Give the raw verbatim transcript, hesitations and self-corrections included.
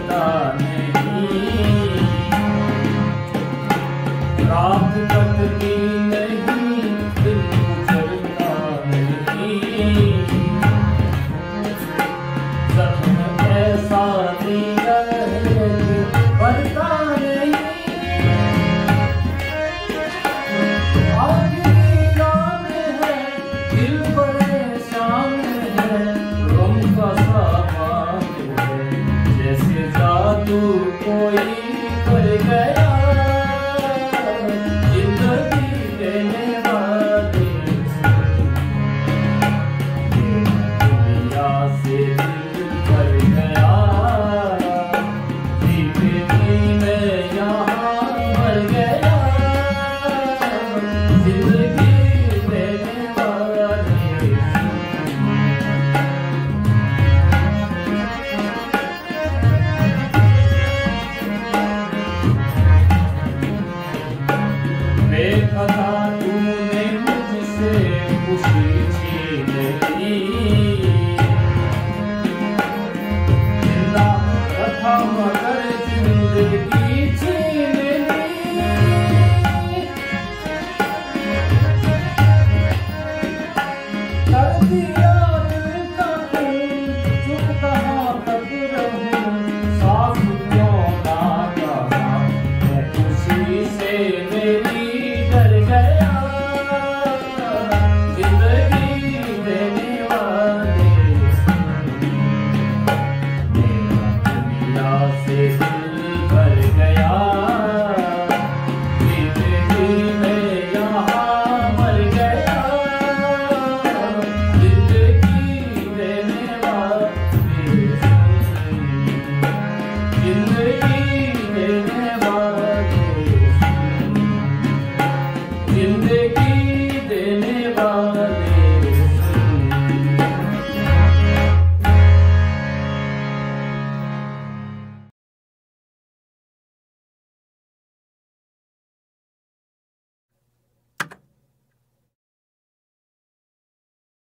गुजरता नहीं, रात कटती नहीं, दिन गुजरता नहीं, जख्म ऐसा दिया भरता नहीं। आखिरी रात है, दिल परेशान है, गम का सामान है, जैसे जादू कोई कर गया, जिंदगी देने वाले दुनिया से दिल कर गया, जीते जी मैं यहाँ मर गया, जिंदगी देने वाले। देखा था तूने मुझसे खुशी छीन ली, जिंदा रखा मगर जिंदगी छीन ली, कर दिया दिल का खून, चुप कहाँ तक रहूं, साफ क्यों ना कहा, मैं खुशी से मेरी डर गया, जिंदगी देने वाले मेरा दुनिया से दिल भर गया, जीते जी मैं यहाँ मर गया, जिंदगी देने वाले, जिंदगी देने वाले, जिंदगी